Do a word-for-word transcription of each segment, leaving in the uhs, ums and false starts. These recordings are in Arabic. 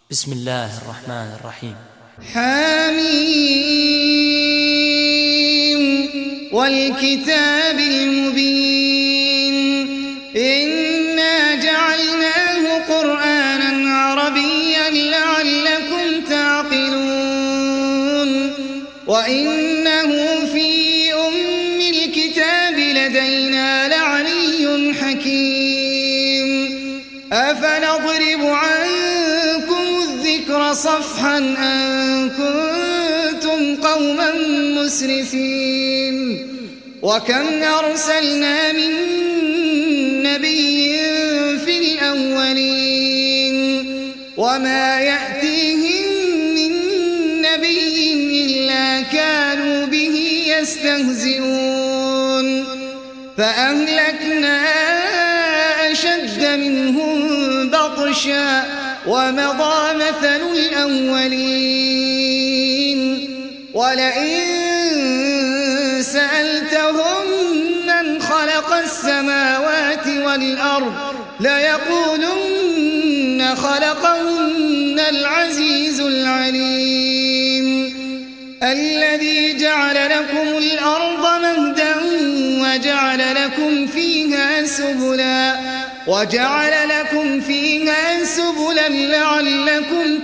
بسم الله الرحمن الرحيم. حميم والكتاب المبين إنا جعلناه قرآنا عربيا لعلكم تعقلون وإنه في أم الكتاب لدينا لعلي حكيم أفنضرب عنكم الذكر صفحا أن كنتم قوما مسرفين وكم أرسلنا من نبي في الأولين وما يأتيهم من نبي إلا كانوا به يستهزئون فأهلكنا أشد منهم بطشا ومضى مثل الأولين ولئن سألتهم من خلق السماوات والأرض ليقولن خلقهن العزيز العليم الذي جعل لكم الأرض مهدا وجعل لكم فيها سبلا وجعل لكم فيها سبلا لعلكم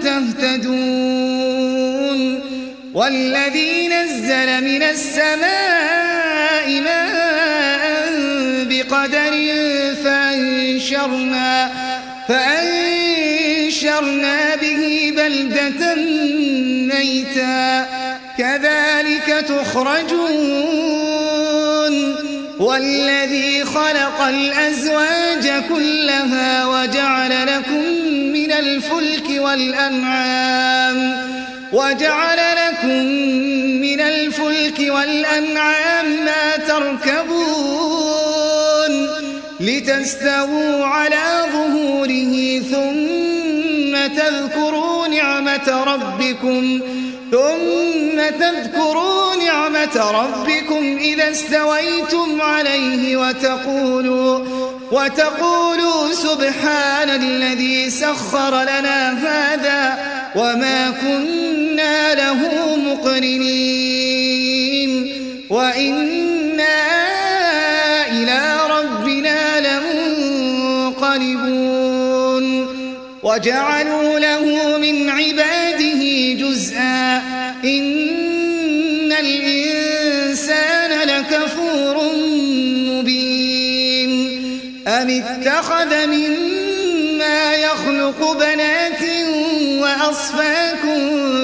تهتدون والذي نزل من السماء ماء بقدر فأنشرنا, فأنشرنا به بلدة ميتا كذلك تخرجون والذي خلق الأزواج كلها وجعل لكم من الفلك والأنعام وجعل لكم من الفلك والأنعام ما تركبون لتستووا على ظهوره ثم تذكروا نعمة ربكم ثم تذكروا نعمة ربكم إذا استويتم عليه وتقولوا وتقولوا سبحان الذي سخر لنا هذا وما كنا له مقرنين وإنا إلى ربنا لمنقلبون وجعلوا له من عباده جزءا إن الإنسان لكفور مبين أم اتخذ مما يخلق بنات وأصفاكم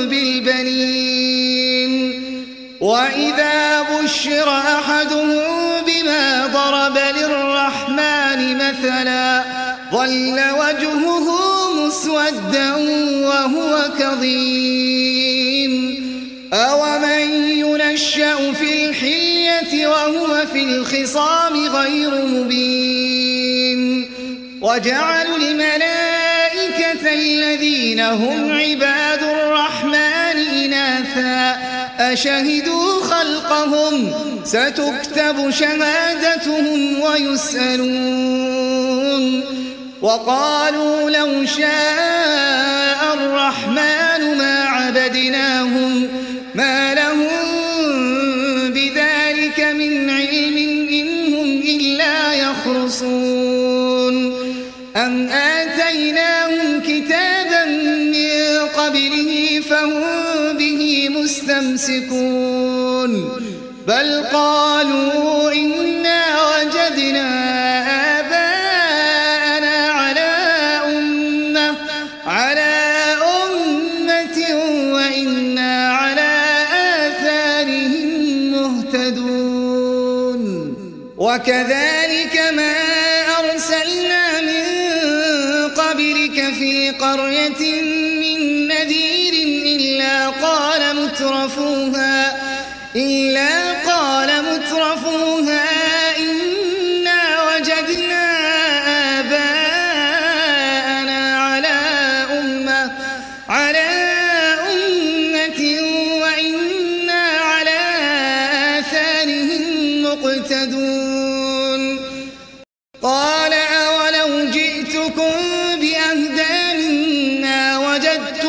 بالبنين وإذا بشر أحدهم بما ضرب للرحمن مثلا ظل وجهه مسودا وهو كظيم أومن ينشأ في الحلية وهو في الخصام غير مبين وجعلوا الملائكة الذين هم عباد الرحمن إناثا أشهدوا خلقهم ستكتب شهادتهم ويسألون وقالوا لو شاء الرحمن ما عبدناهم ما لهم بذلك من علم إن هم إلا يخرصون أم آتيناهم كتابا من قبله فهم به مستمسكون بل قالوا إنا وجدنا آباءنا على أمة على أمة وإنا على آثارهم مهتدون وكذلك ما أرسلنا من قبلك في قرية من نذير إلا قال مترفوها إلا قال مترفوها إنا وجدنا آباءنا على أمة على أمة وإنا على آثارهم مقتدون قال أولو جئتكم بأهدى مما وجدتم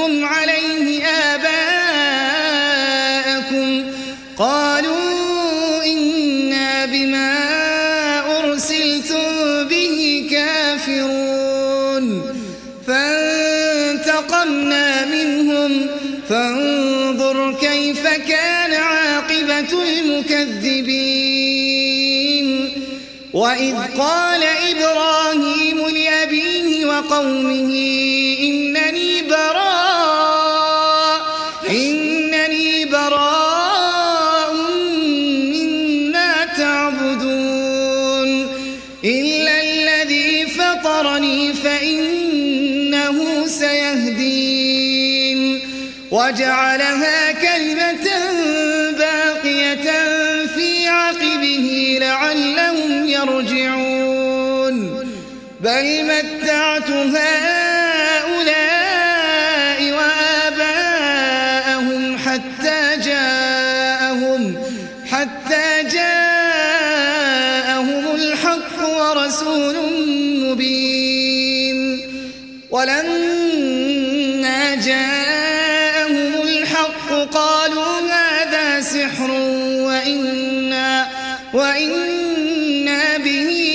فانتقمنا منهم فانظر كيف كان عاقبة المكذبين وإذ قال إبراهيم لأبيه وقومه إنني براء إنني براء مما تعبدون إلا الذي فطرني فإنه سيهدين وجعلها كلمة باقية في عقبه لعلهم يرجعون بل متعت هؤلاء وآباءهم حتى جاءهم حتى جاءهم الحق ورسول مبين ولما جاءهم الحق قالوا هذا سحر وإنا وإنا به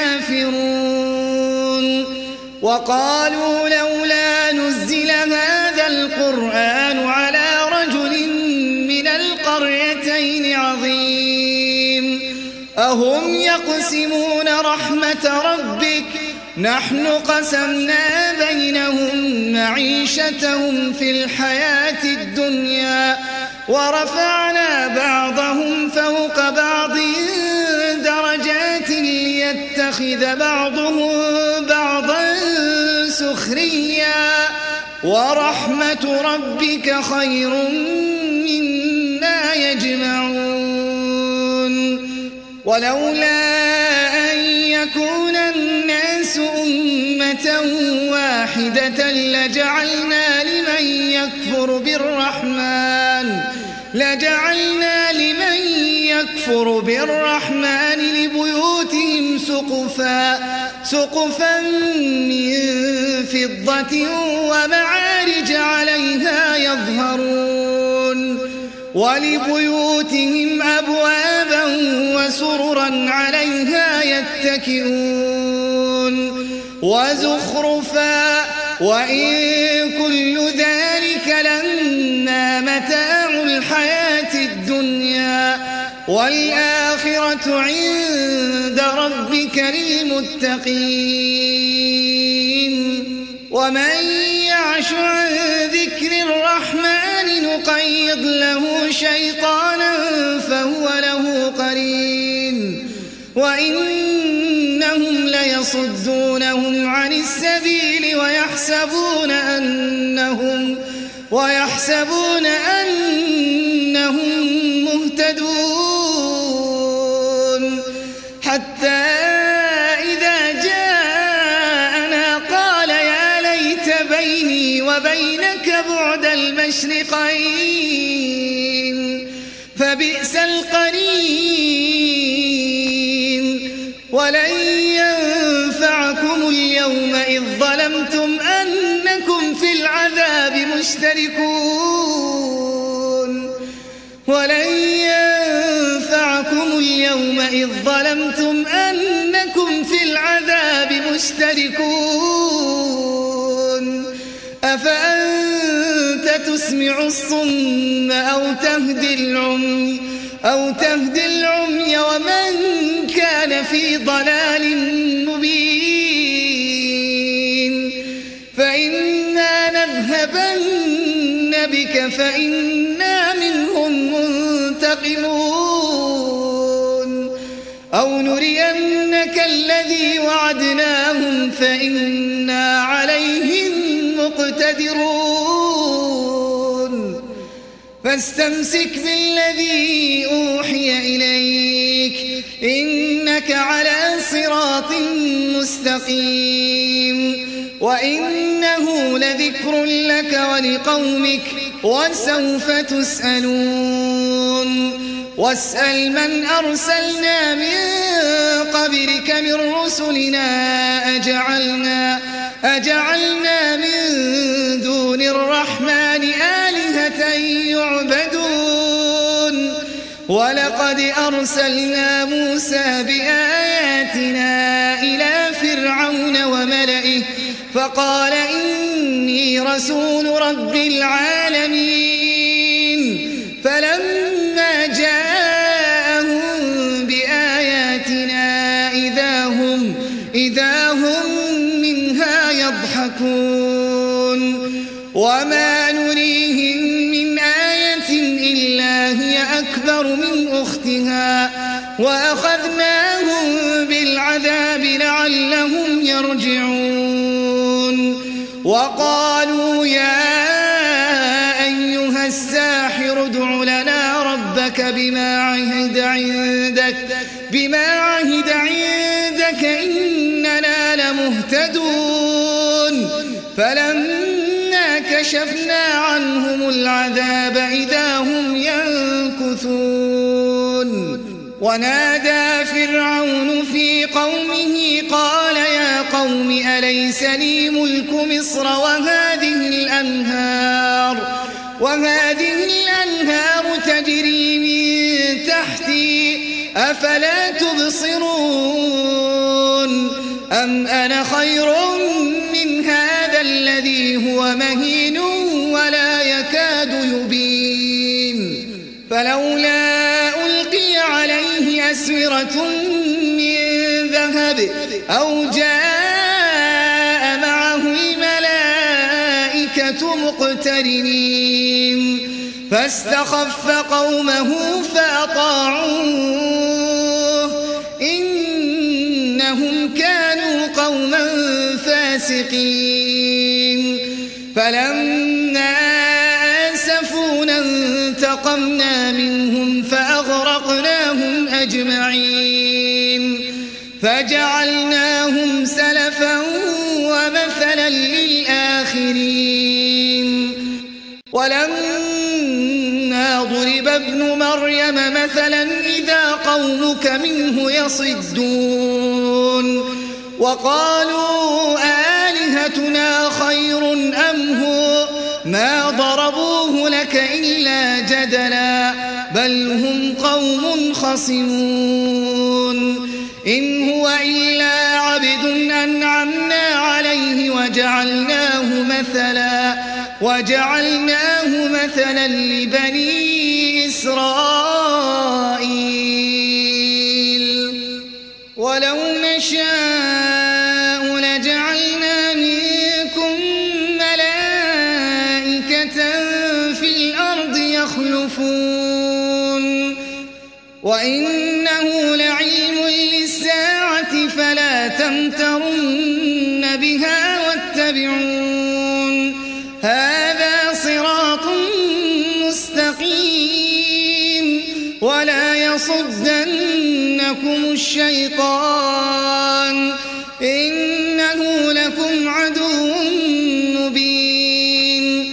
كافرون وقالوا لولا نزل هذا القرآن على رجل من القريتين عظيم أهم يقسمون رحمة ربك نحن قسمنا بينهم معيشتهم في الحياة الدنيا ورفعنا بعضهم فوق بعض درجات ليتخذ بعضهم بعضا سخريا ورحمة ربك خير مما يجمعون ولولا أن يكون الناس أمة واحدة لجعلنا لمن يكفر بالرحمن لجعلنا لمن يكفر بالرحمن لبيوتهم سقفا سقفا من فضة ومعارج عليها يظهرون ولبيوتهم أبوابا وسررا عليها يتكئون وزخرفا وإن كل ذلك لما متاع الحياة الدنيا والآخرة عند ربك للمتقين ومن يعش عن ذكر الرحمن نقيض له شيطانا فهو له قرين وإنهم ليصدونهم عن السبيل ويحسبون أنهم ويحسبون أنهم مهتدون حتى إذا جاءنا قال يا ليت بيني وبينك بعد المشرقين فبئس القرين ولن ينفعكم اليوم إذ ظلمتم أنكم في العذاب مشتركون ولن ينفعكم اليوم إذ ظلمتم أنكم في العذاب مشتركون أفأنت تسمع الصم أو تهدي العمي أو تهدي العمي ومن كان في ضلال مبين فإنا نذهبن بك فإنا منهم منتقمون أو نرينك الذي وعدناهم فإنا عليهم مقتدرون فاستمسك بالذي أوحي إليك إنك على صراط مستقيم وإنه لذكر لك ولقومك وسوف تسألون واسأل من أرسلنا من قبلك من رسلنا أجعلنا, أجعلنا من دون الرحمن آلهة يعبدون ولقد أرسلنا موسى بآياتنا إلى فرعون وملئه فقال إني رسول رب العالمين فلما جاءهم بآياتنا إذا هم, إذا هم منها يضحكون وما نريهم من آية إلا هي أكبر من أختها وأخذناهم بالعذاب لعلهم يرجعون وقالوا يا أيها الساحر ادع لنا ربك بما عهد عندك بما عهد عندك إننا لمهتدون فلما كشفنا عنهم العذاب إذا هم ينكثون ونادى فرعون في قومه قال يا قوم أليس لي ملك مصر وهذه الأنهار وهذه الأنهار تجري من تحتي أفلا تبصرون أم أنا خير من هذا الذي هو مهين ولا يكاد يبين فلولا ألقي عليه أسورة من ذهب أو جاء معه الملائكة مقترنين فاستخف قومه فأطاعوه إنهم كانوا قوما فاسقين فلما آسفونا انتقمنا منهم فأغرقناهم أجمعين فجعلناهم سلفا ومثلا للآخرين ولما ضرب ابن مريم مثلا إذا قومك منه يصدون وقالوا آلهتنا خير أم هو ما ضربوه لك إلا جدلا بل هم قوم خصمون إن هو إلا عبد أنعمنا عليه وجعلناه مثلا وجعلناه مثلا لبني إسرائيل ولو نشاء لجعلنا منكم ملائكة في الأرض يخلفون وإنه لعلم للساعة فلا تمترن بها واتبعون هذا صراط مستقيم ولا يصدنكم الشيطان إنه لكم عدو مبين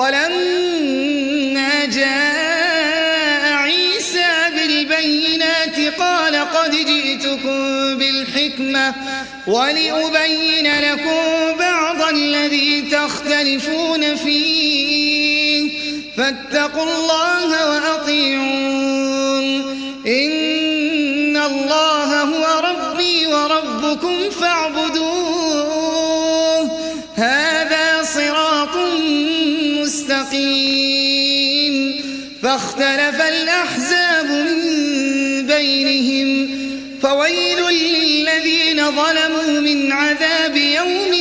ولما جاء عيسى بالبينات قال قد جئتكم بالحكمة ولأبين لكم بعض الذي تختلفون فيه فاتقوا الله وأطيعون إن الله هو ربي وربكم فاعبدوه هذا صراط مستقيم فاختلف الأحزاب من بينهم فويل للذين ظلموا من عذاب يوم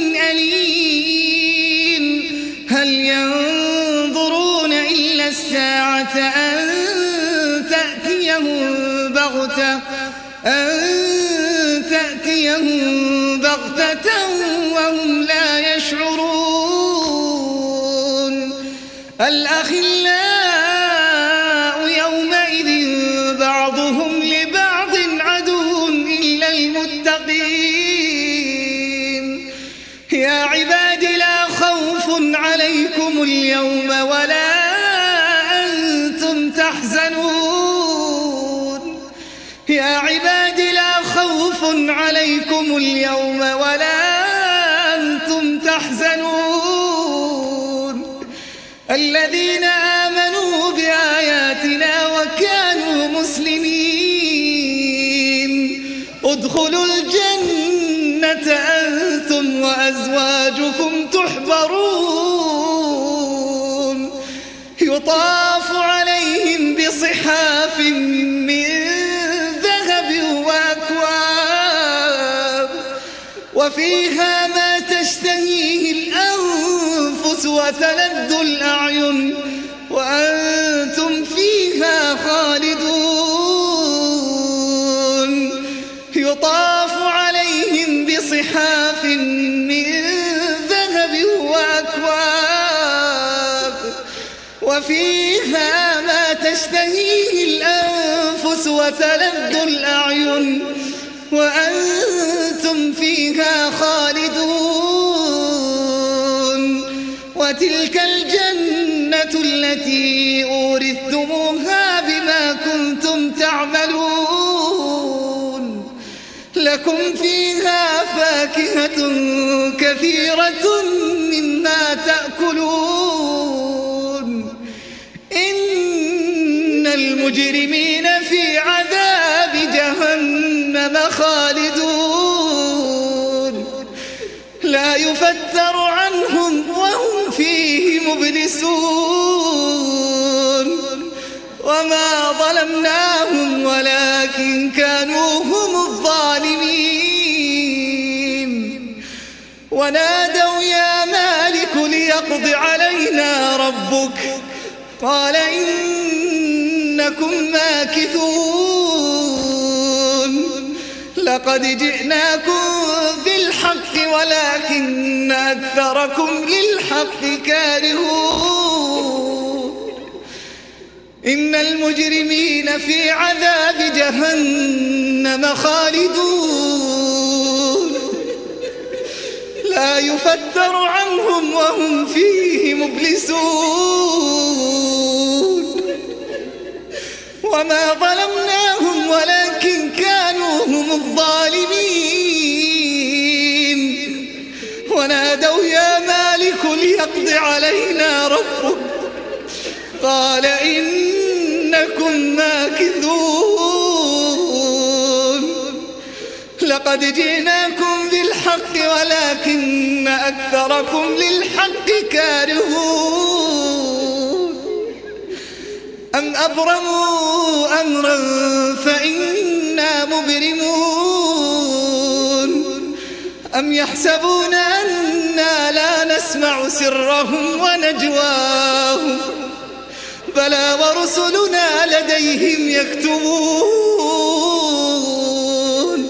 أليم هل ينظرون إلا الساعة أن تأتيهم بغتة أن تأتيهم بغتة وهم لا يشعرون الأخلاء يومئذ بعضهم لبعض عدو إلا المتقين يا عباد لا خوف عليكم اليوم ولا أنتم تحزنون يا عباد لا خوف عليكم اليوم ولا أنتم تحزنون الذين آمنوا بآياتنا وكانوا مسلمين ادخلوا الجنة أنتم وأزواجكم تحبرون يطاف عليهم بصحاف من ذهب وأكواب وفيها ما تشتهيه الأنفس وتلذ الأعين وأنتم فيها خالدون يطاف عليهم بصحاف من ذهب وأكواب وفيها ما تشتهيه الأنفس وتلذ الأعين وأنتم فيها خالدون وتلك الجنة التي أورثتموها بما كنتم تعملون لكم فيها فاكهة كثيرة مما تأكلون إن المجرمين في عذاب جهنم خالدون لا يفتر عنهم وهم فيه مبلسون وما ظلمناهم ولكن كانوا هم الظالمين ونادوا يا مالك ليقض علينا ربك قال إنكم ماكثون لقد جئناكم بالحق ولكن أكثركم للحق كارهون إن المجرمين في عذاب جهنم خالدون لا يفتر عنهم وهم فيه مبلسون وما ظلمناهم ولكن كانوا هم الظالمين ونادوا يا مالك ليقض علينا ربك قال إنكم ماكثون لقد جئناكم بالحق ولكن أكثركم للحق كارهون أم أبرموا أمرا فإنا مبرمون أم يحسبون أنا لا نسمع سرهم ونجواهم بلى ورسلنا لديهم يكتبون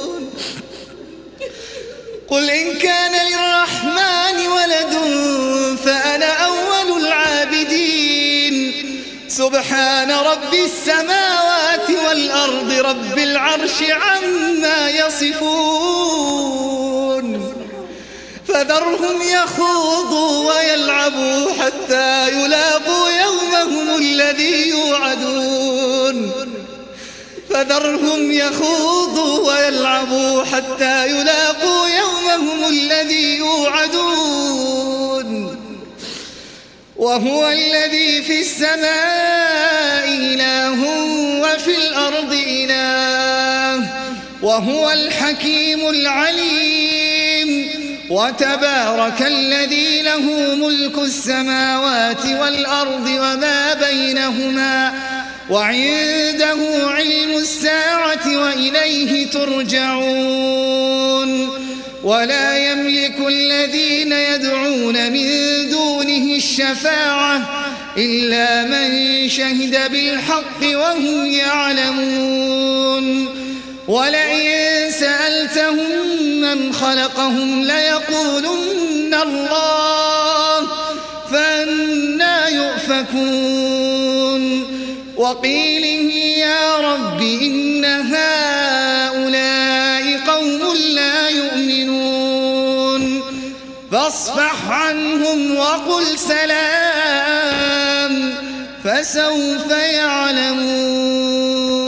قل إن كان للرحمن ولد فأنا أول العابدين سبحان رب السماوات والأرض رب العرش عما يصفون فذرهم يخوضوا ويلعبوا حتى يلاقوا يومهم الذي يوعدون فذرهم يخوضوا ويلعبوا حتى يلاقوا يومهم الذي يوعدون وهو الذي في السماء إله وفي الأرض إله وهو الحكيم العليم وتبارك الذي له ملك السماوات والأرض وما بينهما وعنده علم الساعة وإليه ترجعون ولا يملك الذين يدعون من دونه الشفاعة إلا من شهد بالحق وهم يعلمون ولئن سألتهم من خلقهم ليقولن الله فأنى يؤفكون وقيله يا رب إن هؤلاء قوم لا يؤمنون فاصفح عنهم وقل سلام فسوف يعلمون.